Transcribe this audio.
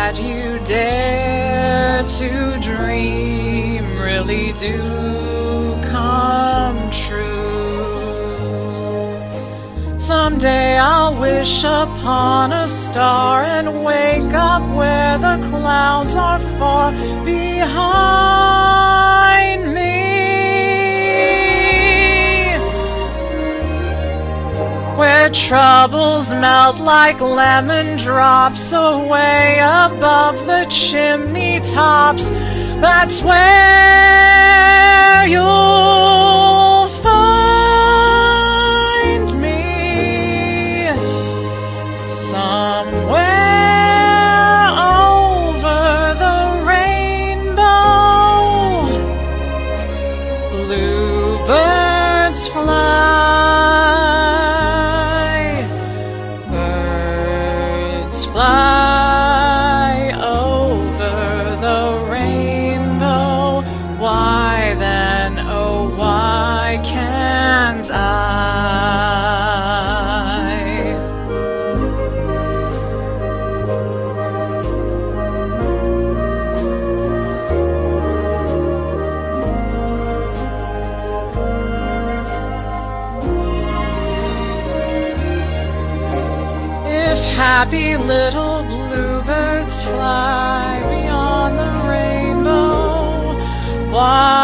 that you dare to dream really do come true. Someday I'll wish upon a star and wake up where the clouds are far behind me, where troubles melt like lemon drops away above the chimney tops. That's where you'll find me, somewhere over the rainbow. Bluebirds fly, birds fly over the rainbow. Why then, oh why can't I? If happy little bluebirds fly beyond the rainbow, why